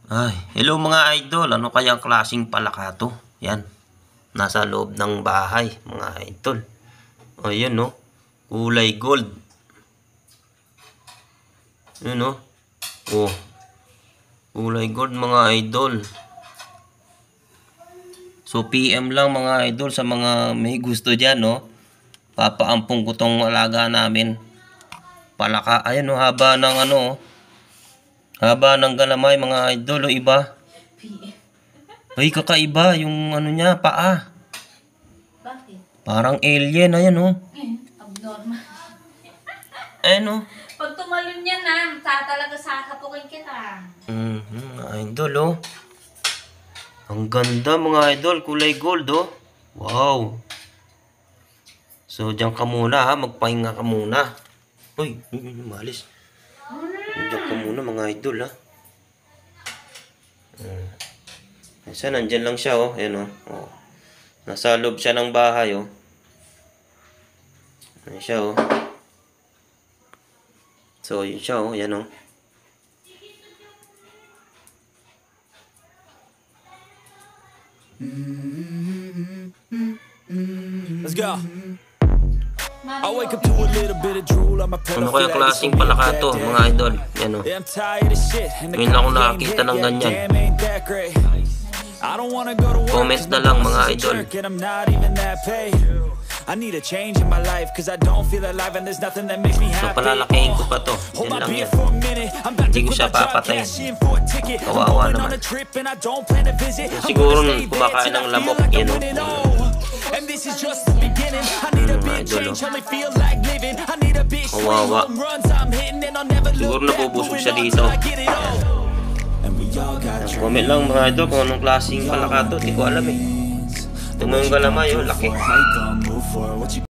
Ay, hello mga idol. Ano kayang klaseng palaka to? Yan. Nasa loob ng bahay, mga idol. Ayan, no? Kulay gold. Ayan, no? Oh. Kulay gold, mga idol. So, PM lang, mga idol, sa mga may gusto dyan, no? Papaampong ko tong alaga namin. Palaka. Ayan, no? Haba ng ano, haba ng galamay, mga idol. O, iba. Ay, kakaiba yung ano niya, paa. Bakit? Parang alien, ayan oh. Abnormal. Ayan oh. Pag tumalon yan na, talaga sakapukin kita. Idol oh. Ang ganda mga idol, kulay gold oh. Wow. So, diyan ka muna ha, magpahinga ka muna. Uy, malis. Diyan ka muna mga idol ha. Isa, nandyan lang siya oh. Ayan oh. Oh. Nasa loob siya ng bahay oh. Ayan siya oh. So, yun siya oh. Ayan oh. Let's go. I wake up to a little bit of drool on my pillow. Ano kaya klaseng palaka to, mga idol? Yan o. Ngayon lang ako nakakita ng ganyan. Comment na lang, mga idol. I need a change in my life cause I don't feel alive and there's nothing that makes me happy. So palalakihin ko pa to. Yan lang yan. Hindi ko siya papatayin. Kawawa naman. Siguro kumakain ng lamok. Yan o. And this is just the beginning. I need a big change, only feel like living. I need a big swing, home runs I'm hitting and I'll never look back. Siguro nabubusog siya dito. Comment lang mga idol kung anong klaseng palaka to. Hindi ko alam eh. Ito mo yung galamay oh, laki.